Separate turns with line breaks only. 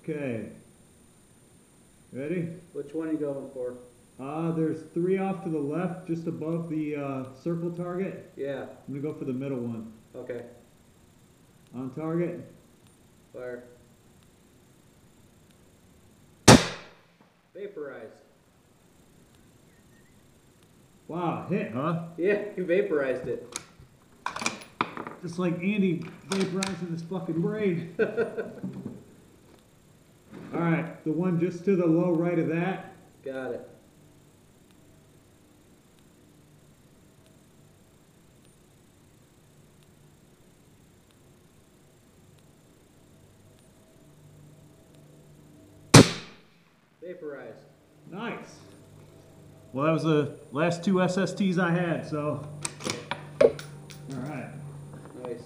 Okay. Ready?
Which one are you going for?
There's 3 off to the left, just above the circle target.
Yeah.
I'm gonna go for the middle one.
Okay.
On target.
Fire. Vaporized.
Wow, hit, huh?
Yeah, you vaporized it.
Just like Andy vaporizing his fucking brain. Alright, the one just to the low right of that.
Got it. Vaporized.
Nice. Well, that was the last 2 SSTs I had, so. Alright.
Nice.